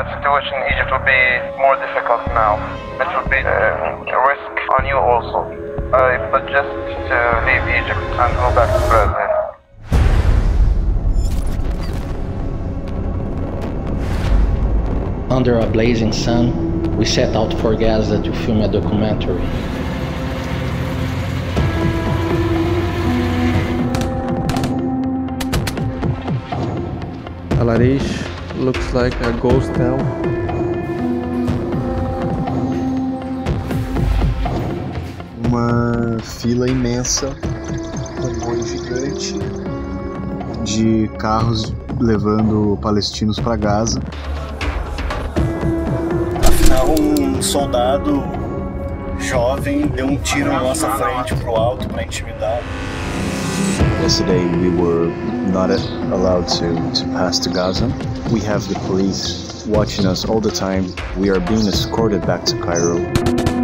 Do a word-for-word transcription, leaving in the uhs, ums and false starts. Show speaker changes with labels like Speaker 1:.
Speaker 1: The situation in Egypt will be more difficult now. It will be uh, a risk on you also. I suggest to leave Egypt and go back to Brazil.
Speaker 2: Under a blazing sun, we set out for Gaza to film a documentary.
Speaker 3: Al Arish looks like a ghost town.
Speaker 4: Uma fila imensa, um comboio gigante de carros levando palestinos para Gaza.
Speaker 5: Afinal, um soldado jovem deu um tiro na nossa frente pro alto para intimidar.
Speaker 4: Yesterday we were not allowed to, to pass to Gaza. We have the police watching us all the time. We are being escorted back to Cairo.